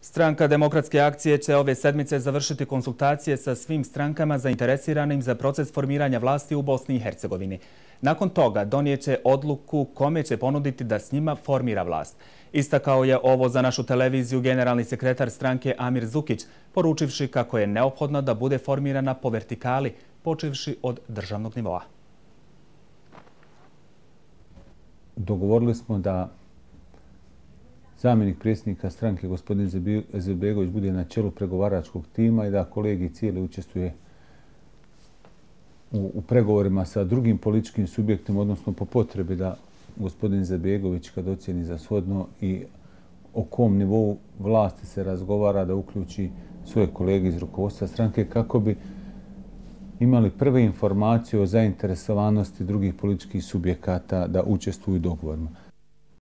Stranka Demokratske akcije će ove sedmice završiti konsultacije sa svim strankama zainteresiranim za proces formiranja vlasti u Bosni i Hercegovini. Nakon toga donijeće odluku kome će ponuditi da s njima formira vlast. Istakao je ovo za našu televiziju generalni sekretar stranke Amir Zukić, poručivši kako je neophodno da bude formirana po vertikali, počevši od državnog nivoa. Dogovorili smo da zamjenik predsjednika stranke, gospodin Izetbegović, bude na čelu pregovaračkog tima i da kolegi cijeli učestvuje u pregovorima sa drugim političkim subjektima, odnosno po potrebi da gospodin Izetbegović, kad ocjeni za shodno i o kom nivou vlasti se razgovara, da uključi svoje kolege iz rukovodstva stranke kako bi imali prve informacije o zainteresovanosti drugih političkih subjekata da učestvuju u dogovorima.